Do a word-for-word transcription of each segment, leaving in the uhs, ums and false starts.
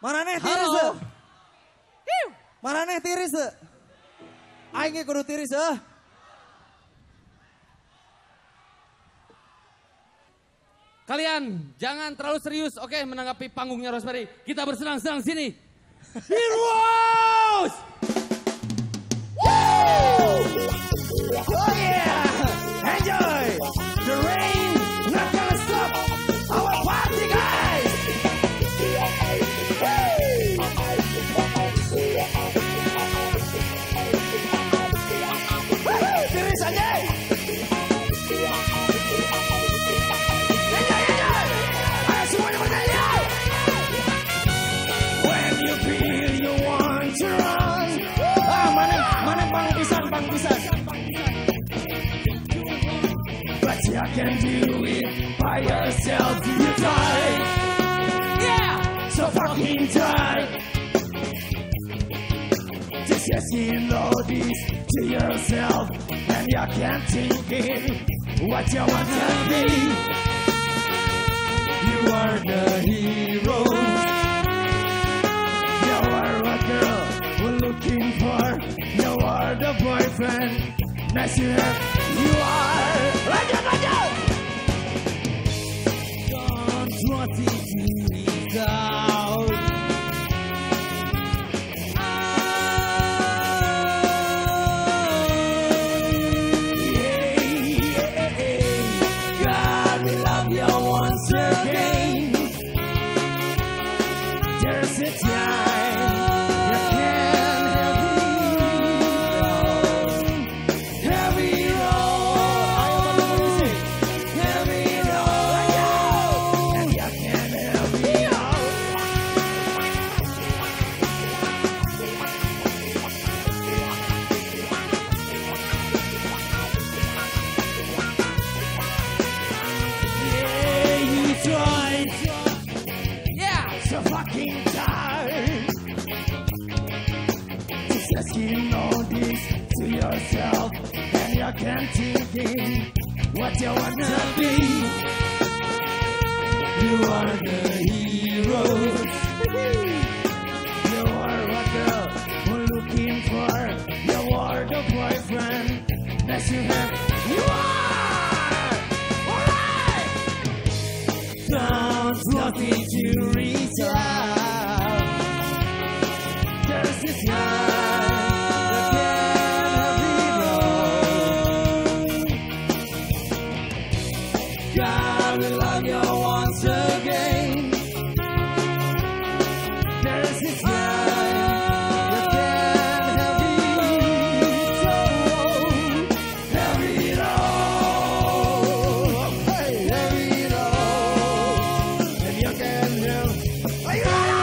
Mananeh tiris Halo. teu? Mananeh tiris teu? Aing ge kudu tiris heuh. Kalian jangan terlalu serius, oke, menanggapi panggungnya Rosemary. Kita bersenang-senang sini. Heroes! Oh yeah! Enjoy! The rain not gonna stop our party guys! Woohoo! Tiris anjay! Enjoy, enjoy! Ayo semuanya bernyanyi! When you feel you want to run. Ah, mana, mana bang pisan, bang pisan. But you can do it by yourself. You try. Yeah, so fucking try. Just yes, you know this to yourself, and you can't think it what you want to be. You are the hero. You are a girl we're looking for. You are the boyfriend. Nice you have. You are. Lanjut, lanjut. Don't want it to be out. Yeah, yeah, yeah. God, we love you once again. There's a time you can't have it all. Have it all. And you can't have it all. Yeah, you tried. Yeah, so fucking tired. Just asking all this to yourself, and you can't think it what you wanna be. You are the hero. You are what girl we're looking for. You are the boyfriend that you have. You are. Alright. Don't nothing to reach out. There's this time that can't be wrong. God will love you once again. There's this time that can't have it all. Have it all. Hey, have it all. And you can have. Are you ready?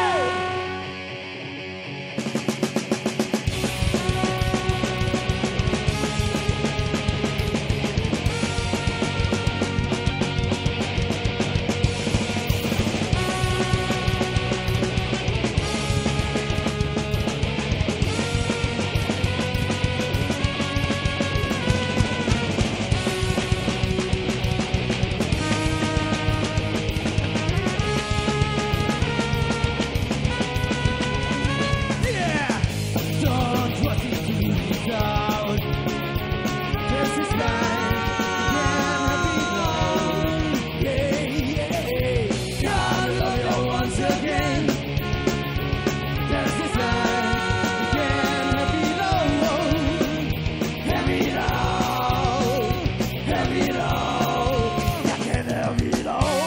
Yeah! Don't want it to be out. This is life. You can't have it all. Yeah, yeah. God love you once again. This is life. You can't have it all. Have it all. Have it all. You can have it all.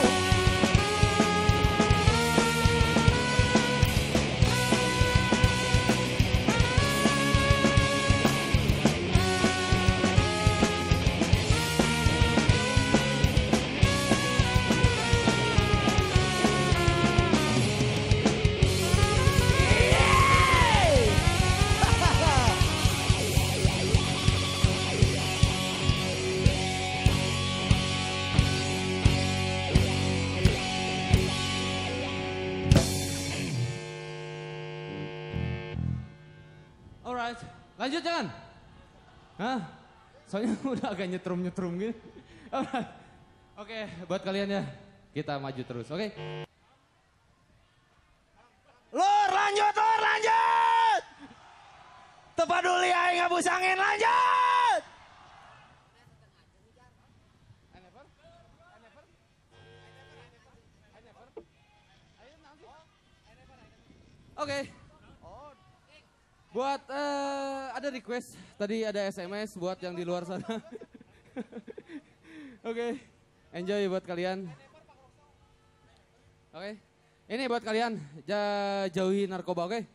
Alright, lanjut jangan. Hah? Soalnya udah agak nyetrum-nyetrum gitu. Alright. Oke, buat kalian ya, kita maju terus, oke? Tepat dulu aing ngabus angin lanjut. Oke. Okay. Buat uh, ada request, tadi ada S M S buat yang di luar sana. Oke, okay. Enjoy buat kalian. Oke, okay. Ini buat kalian, ja jauhi narkoba, oke? Okay?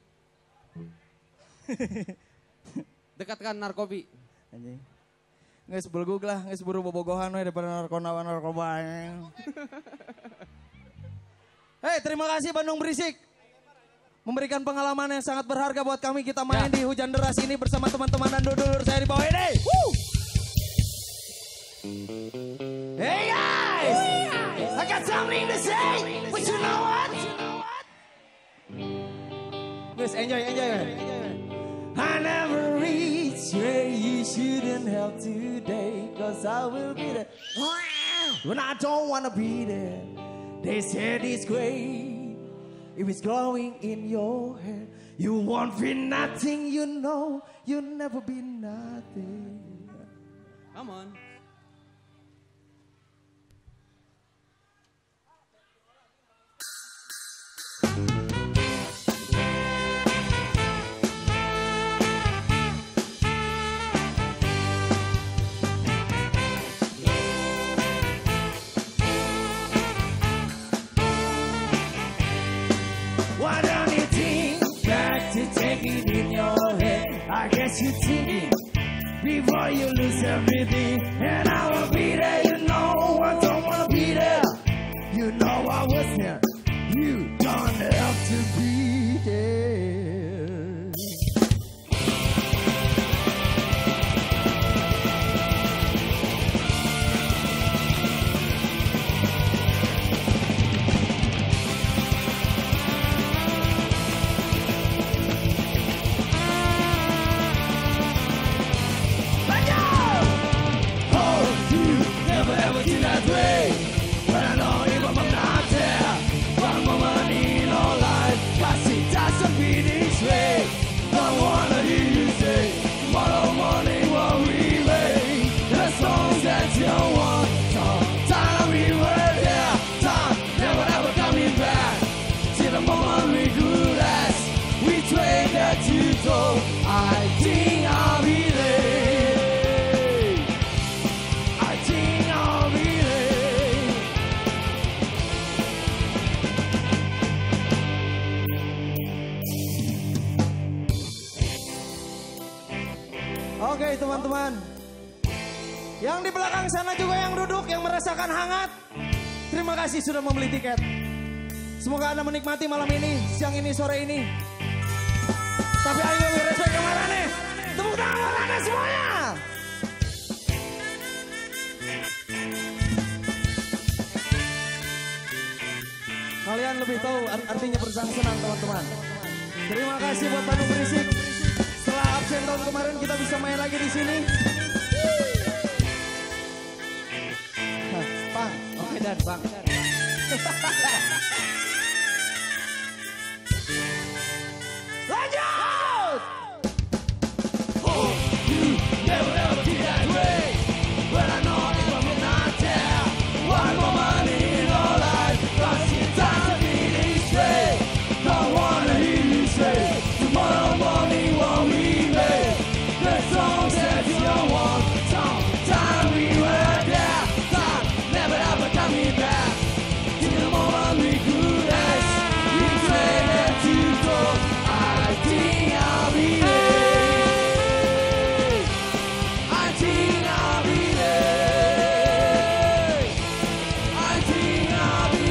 Dekatkan narkobi. Anjing. Nges belgug lah, nges buru bobogohan we daripada narkoba narkoba. Hei, terima kasih Bandung Berisik. Memberikan pengalaman yang sangat berharga buat kami. Kita main ya. Di hujan deras ini bersama teman-teman dan dulur saya di bawah ini. Woo! Hey guys, I got something to say, but you know what? Guys, enjoy, enjoy, man. I never reach where you shouldn't have today, cause I will be there when I don't wanna be there. They said it's great. If it's growing in your head, you won't be nothing, you know, you'll never be nothing. Come on. Why don't you think back to take it in your head? I guess you're thinking before you lose everything. And I will be there, you know, I don't wanna be there. You know I was there, you don't have to be there. I think I'll be there. I think I'll be there. Oke teman-teman, yang di belakang sana juga yang duduk, yang merasakan hangat, terima kasih sudah membeli tiket. Semoga Anda menikmati malam ini, siang ini, sore ini. Tapi ayo lebih respect ke Marane. Tepuk tangan Marane semuanya. Kalian lebih tahu artinya bersenang-senang teman-teman. Terima kasih buat Bandung Berisik. Setelah absen tahun kemarin kita bisa main lagi di sini. Bang, oke dan Bang. Lanjut! Oh, you never ever be that way. When I know it will be not there. One more money in your life. Cause it's time to be this way. Don't wanna hear you say tomorrow morning won't be late. The song says you don't want some time we were there. Time never ever coming back. In the moment we could ask. We traded to go. I think I'll be there. I think I'll be there. I think I'll be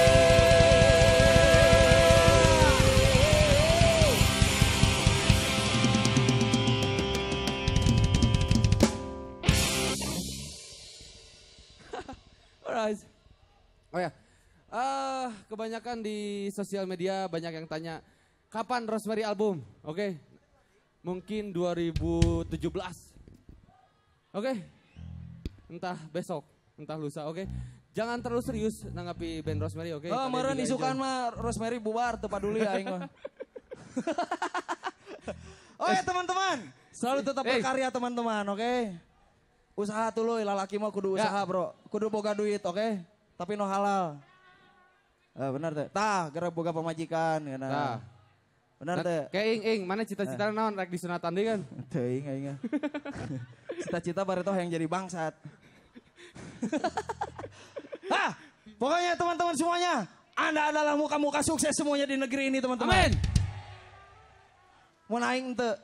there. Alright. Oh ya, uh, kebanyakan di sosial media banyak yang tanya, kapan Rosemary album? Oke, okay. Mungkin dua ribu tujuh belas. Oke, okay. Entah besok, entah lusa, oke. Okay. Jangan terlalu serius nanggapi band Rosemary, oke? Okay? Oh, meren isukan mah Rosemary bubar, tepat dulu ya aing mah. Oke teman-teman, selalu tetap Eh. berkarya teman-teman, oke? Usaha tuh lalaki mah kudu Ya. usaha bro, kudu boga duit, oke? Tapi no halal. Eh, benar teh. Tah, gara boga pamajikan, Tah. nah. Benar teh. Kayak ing ing mana cita-cita naon rek disunatan deui kan. Teuing aing. Cita-cita baretoh yang jadi bangsat. Hah, pokoknya teman-teman semuanya, Anda adalah muka-muka sukses semuanya di negeri ini teman-teman. Amin. Mau naik ente.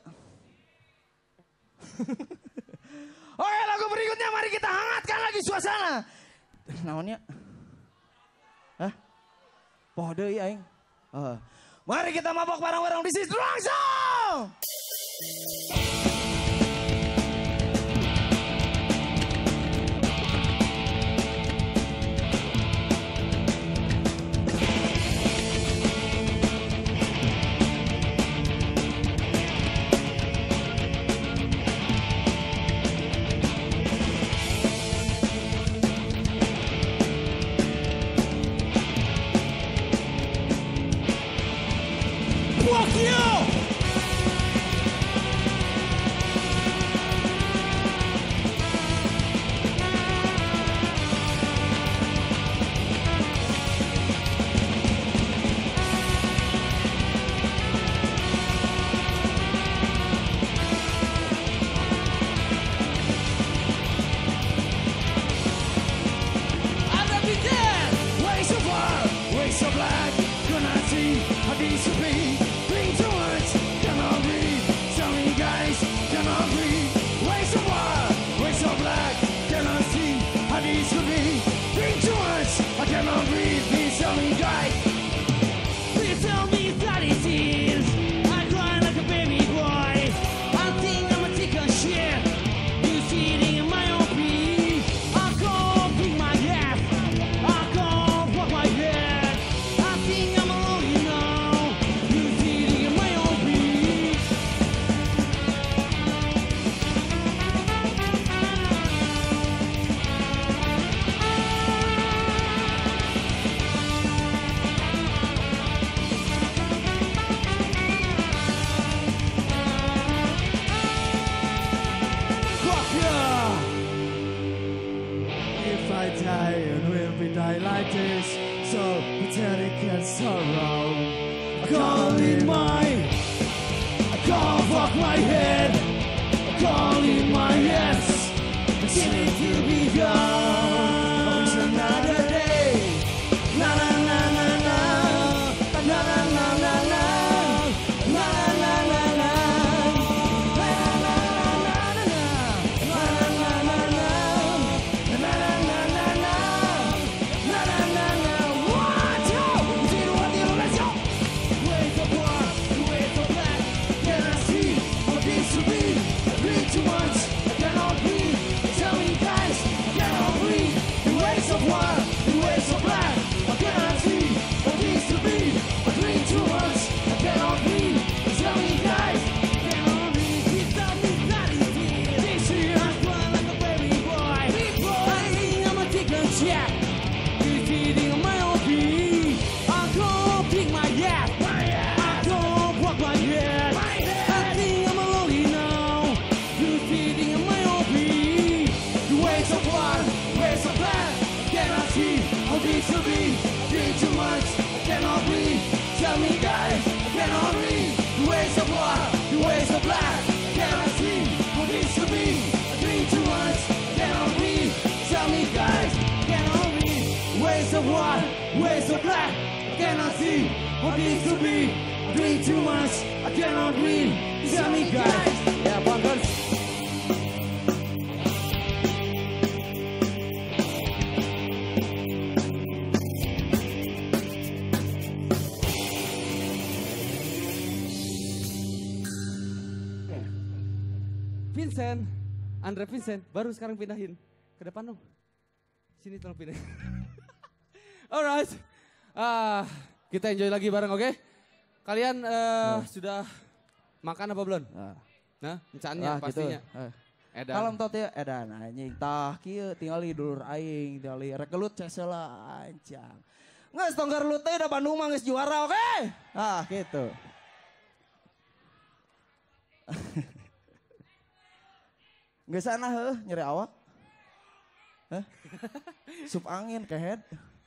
Oke lagu berikutnya mari kita hangatkan lagi suasana. Naonnya? Hah? Poh deui aing. Oh. Mari kita mabok bareng-bareng di sini langsung. Fuck you! I've been dead. Ways of war, ways of black. Gonna see how these will be. Bring too much, cannot breathe. Tell me guys, cannot breathe. Ways of war, ways of black. Cannot see how these will be. Bring too much, I cannot breathe. Please tell me guys. Please tell me that it is. I cry like a baby boy. I think I'm a tick of shit. You sitting in my own pee. I can't pick my ass. I can't fuck my head. I think I'm alone now. You sitting in my own pee. Fuck yeah! If I die, and will we die like this? So pathetic and sorrow. I can't leave mine. I can't fuck my head. I can't leave my ass. It's need to be gone. It's another day. Na na na na na. Na na na na na. Na na na na na. Tell me guys, I cannot read the ways of war, the ways of black. Cannot see what this to be. I drink too much, cannot read. Tell me guys, cannot read the ways of war, ways of black. Cannot see what this to be. I drink too much, I cannot read. Tell me guys. Ya, Punkers. Vincent, Andre Vincent, baru sekarang pindahin ke depan dong. Sini tolong pindahin. Alright, ah kita enjoy lagi bareng, oke? Kalian eh, sudah makan apa belum? Nah, Nah, encannya ah, gitu. pastinya. Eh. Edan. Kalem tot ya, edan anjing tah kieu tingali dulur aing, tingali rek gelut cesela anjang. Geus tonggar lu teh da Bandung mah geus juara, oke? Ah, gitu. Nggak sana heh, nyeri awak. Hah? Sup angin kehead.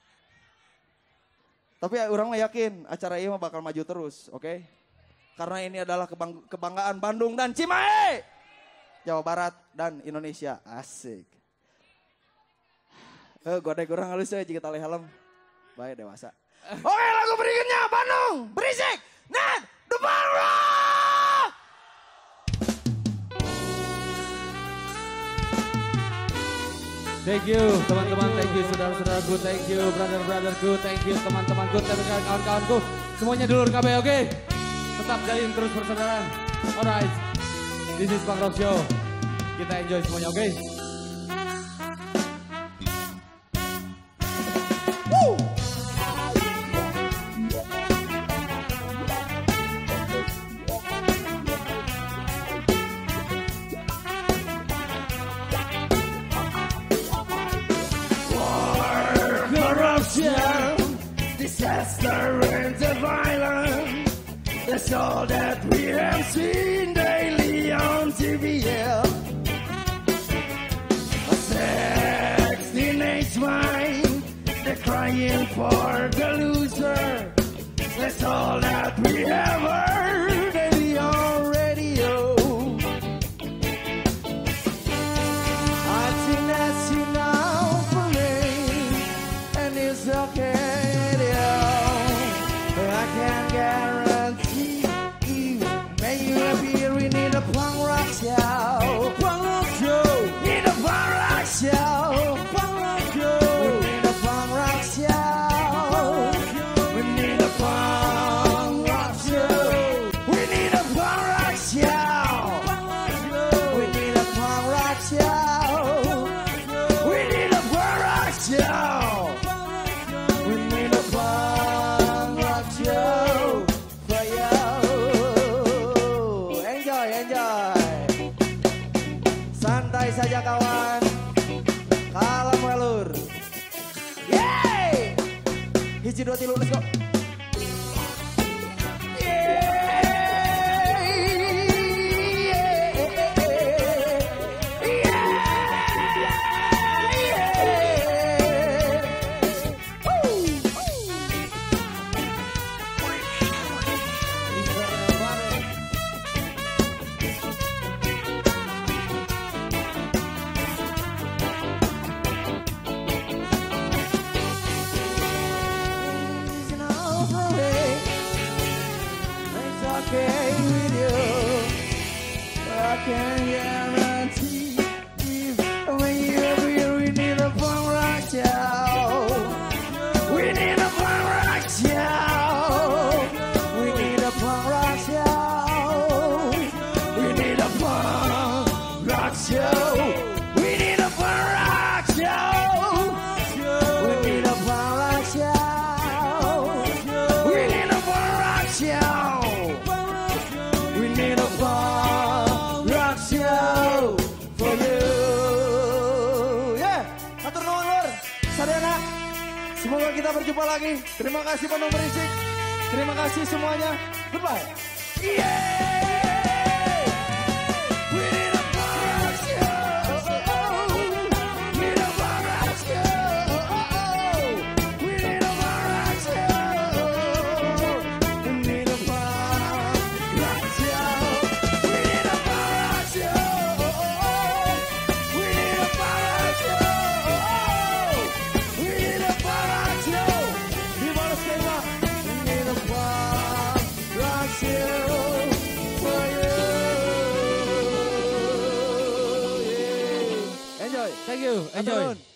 Tapi orang mah yakin acara ini mah bakal maju terus, oke? Okay? Karena ini adalah kebang kebanggaan Bandung dan Cimahi. Jawa Barat dan Indonesia. Asik. Eh, godek orang halus ya jika tali helm. Baik dewasa. Oke, lagu berikutnya Bandung berisik. Net the Rock. Thank you teman-teman, thank you saudara-saudaraku, thank you brother-brotherku, thank you teman-temanku, thank you kawan-kawanku. Semuanya dulur K B, oke? Okay? Tetap jalin terus persaudaraan. Alright, this is Punk Rock Show. Kita enjoy semuanya, oke? Okay? Woo! Disaster and the violence, that's all that we have seen daily on T V. Yeah. A sad teenage mind, they're crying for the loser. That's all that we have heard daily on radio. I think that's enough for me, and it's okay. I can guarantee you, may you appear, we need a punk rock show. Punk rock show. Need a punk rock show. Punk rock show. We need a punk rock show. We need a punk rock show. We need a punk rock show. We need a punk rock show. We need a punk rock show. We need a punk rock show for you. Enjoy, enjoy. Santai saja kawan. Kalem welur. Yeay. Hiji dua tilu, let's go. Okay with you, I can guarantee you, when you're here, we need a punk rock show. We need a punk rock show. We need a punk rock show. We need a punk rock show. We need a punk rock show. We need a punk rock show. We need a punk rock show. We need a punk rock show for you. Yeah, atur nuhun lur, sadayana. Semoga kita berjumpa lagi. Terima kasih Bandung Berisik. Terima kasih semuanya. Goodbye. Yeah. We need a punk rock show. We need a punk rock show. We need a punk rock show. We need a punk rock show. We need a punk rock show. We need a punk rock show. We need a punk rock show. Gimana skema? We need a punk rock show for you. Yeah. Enjoy. Thank you, enjoy. Aturun.